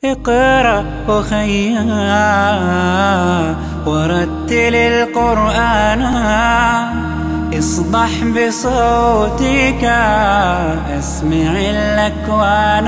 اقرأ أخيا ورتل القرآن اصبح بصوتك اسمع الأكوان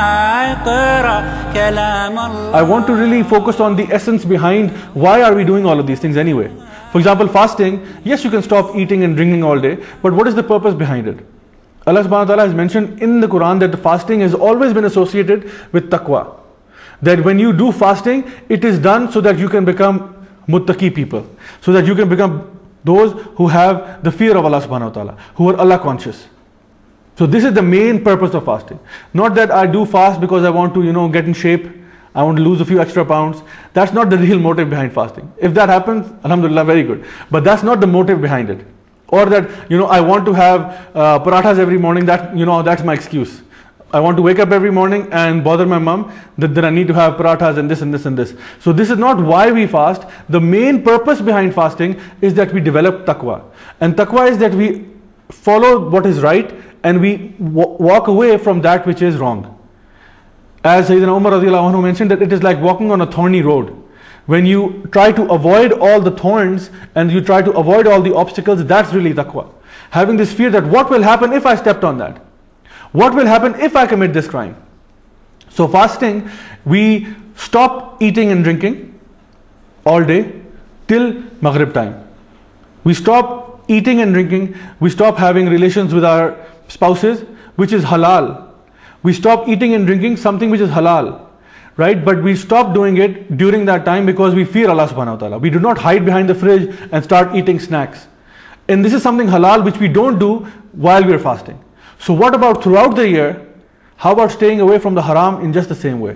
اقرأ كلام الله. I want to really focus on the essence behind why are we doing all of these things anyway. For example, fasting, yes, you can stop eating and drinking all day, but what is the purpose behind it? Allah subhanahu wa ta'ala has mentioned in the Quran that the fasting has always been associated with taqwa. That when you do fasting, it is done so that you can become muttaqi people, so that you can become those who have the fear of Allah subhanahu wa ta'ala, who are Allah conscious. So this is the main purpose of fasting. Not that I do fast because I want to, get in shape, I want to lose a few extra pounds. That's not the real motive behind fasting. If that happens, alhamdulillah, very good. But that's not the motive behind it. Or that, I want to have parathas every morning, that's my excuse. I want to wake up every morning and bother my mom that I need to have parathas and this and this and this. So this is not why we fast. The main purpose behind fasting is that we develop taqwa. And taqwa is that we follow what is right and we walk away from that which is wrong. As Sayyidina Umar radiallahu anhu mentioned, that it is like walking on a thorny road. When you try to avoid all the thorns and you try to avoid all the obstacles, that's really taqwa. Having this fear that what will happen if I stepped on that? What will happen if I commit this crime? So fasting, we stop eating and drinking all day till Maghrib time. We stop eating and drinking, we stop having relations with our spouses, which is halal. We stop eating and drinking something which is halal, right? But we stop doing it during that time because we fear Allah subhanahu wa ta'ala. We do not hide behind the fridge and start eating snacks. And this is something halal which we don't do while we are fasting. So what about throughout the year? How about staying away from the haram in just the same way?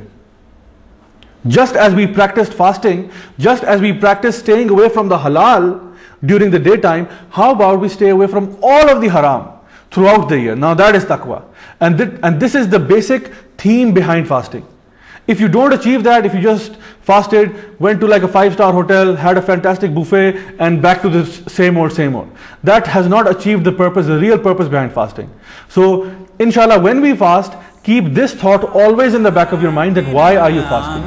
Just as we practiced fasting, just as we practiced staying away from the halal during the daytime, how about we stay away from all of the haram throughout the year? Now that is taqwa. And this is the basic theme behind fasting. If you don't achieve that, if you just fasted, went to like a 5-star hotel, had a fantastic buffet and back to the same old, that has not achieved the purpose, the real purpose behind fasting. So inshallah, when we fast, keep this thought always in the back of your mind, that why are you fasting?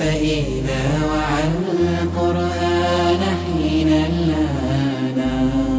فإذا وعى القرآن حين اللانا